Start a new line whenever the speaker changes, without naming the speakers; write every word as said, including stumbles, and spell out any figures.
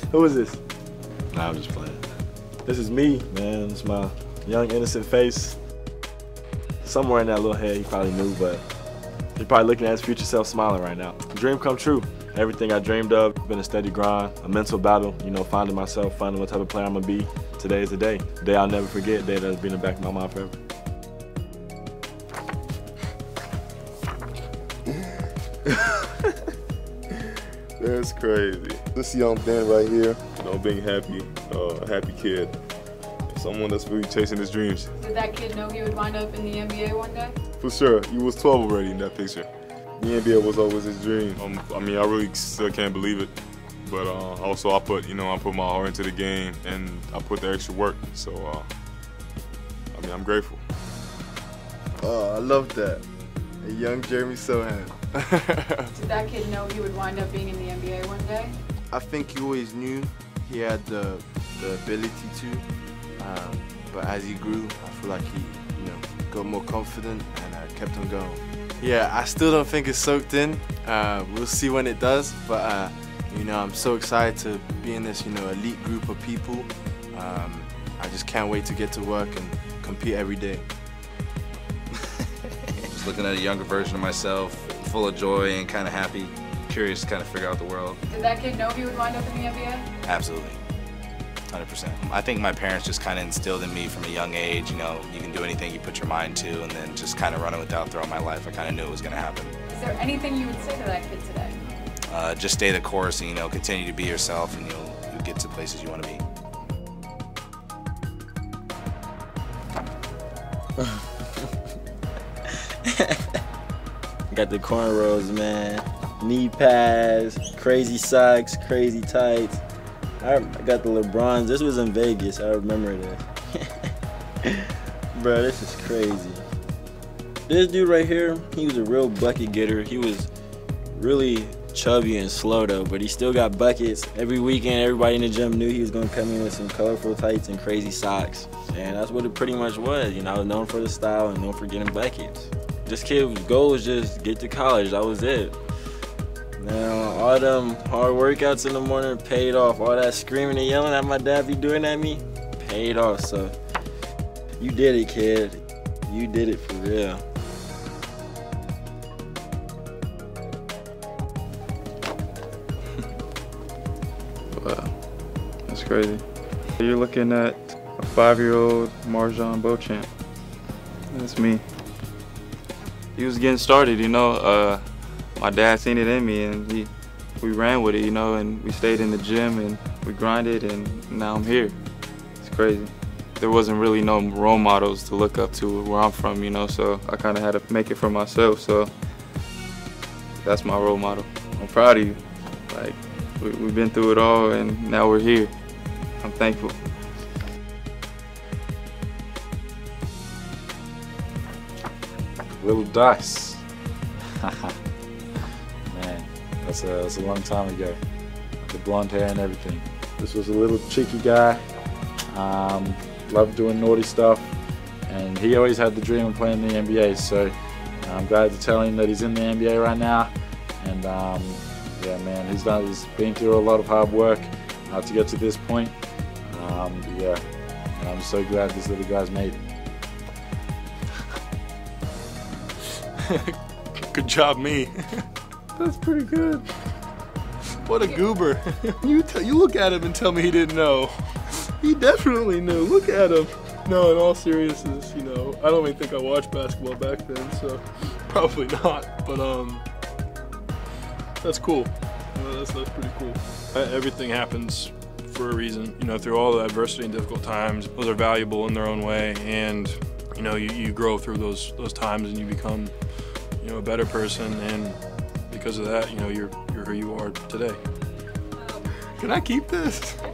Who is this?
Nah, I'm just playing.
This is me, man. It's my young, innocent face. Somewhere in that little head he probably knew, but he probably looking at his future self smiling right now. Dream come true. Everything I dreamed of, been a steady grind, a mental battle, you know, finding myself, finding what type of player I'm gonna be. Today is the day. The day I'll never forget, the day that'll be in the back of my mind forever.
That's crazy. This young Ben right here, you know, being happy, uh, a happy kid. Someone that's really chasing his dreams.
Did that kid know he would wind up in the N B A one day?
For sure. He was twelve already in that picture. The N B A was always his dream. Um, I mean, I really still can't believe it. But uh, also, I put, you know, I put my heart into the game, and I put the extra work. So, uh, I mean, I'm grateful.
Oh, I love that. A young Jeremy Sohan.
Did that kid know he would wind up being in the N B A one day?
I think he always knew he had the, the ability to, um, but as he grew, I feel like he, you know, got more confident and uh, kept on going. Yeah, I still don't think it's soaked in. Uh, we'll see when it does, but uh, you know, I'm so excited to be in this, you know, elite group of people. Um, I just can't wait to get to work and compete every day.
Just looking at a younger version of myself, full of joy and kind of happy, curious to kind of figure out the world.
Did that kid know he would wind up in the N B A?
Absolutely, one hundred percent. I think my parents just kind of instilled in me from a young age, you know, you can do anything you put your mind to, and then just kind of running without throughout my life. I kind of knew it was going to happen.
Is there anything you would say to that kid today?
Uh, just stay the course and, you know, continue to be yourself, and you'll, you'll get to places you want to be.
Got the cornrows, man. Knee pads, crazy socks, crazy tights. I got the LeBrons. This was in Vegas. I remember this. Bro, this is crazy. This dude right here, he was a real bucket getter. He was really chubby and slow though, but he still got buckets. Every weekend, everybody in the gym knew he was gonna come in with some colorful tights and crazy socks. And that's what it pretty much was. You know, I was known for the style and known for getting buckets. This kid's goal was just get to college. That was it. Now, all them hard workouts in the morning paid off. All that screaming and yelling at my dad be doing at me, paid off. So, you did it, kid. You did it for real.
Wow, that's crazy. You're looking at a five-year-old Marjon Beauchamp. That's me. He was getting started, you know. Uh, my dad seen it in me, and he, we ran with it, you know, and we stayed in the gym and we grinded, and now I'm here. It's crazy. There wasn't really no role models to look up to where I'm from, you know, so I kind of had to make it for myself. So that's my role model. I'm proud of you. Like, we, we've been through it all, and now we're here. I'm thankful.
Little Dice. Man, that's a, that's a long time ago. The blonde hair and everything. This was a little cheeky guy. Um, loved doing naughty stuff. And he always had the dream of playing in the N B A. So I'm glad to tell him that he's in the N B A right now. And um, yeah, man, he's, done, he's been through a lot of hard work uh, to get to this point. Um, yeah, and I'm so glad this little guy's made it.
Good job, me.
That's pretty good.
What a goober. You, t you look at him and tell me he didn't know. He definitely knew. Look at him. No, in all seriousness, you know, I don't even think I watched basketball back then, so probably not. But um, that's cool. You know, that's, that's pretty cool. Everything happens for a reason. You know, through all the adversity and difficult times, those are valuable in their own way. And, you know, you, you grow through those, those times and you become, you know, a better person, and because of that, you know, you're you're who you are today. Can I keep this?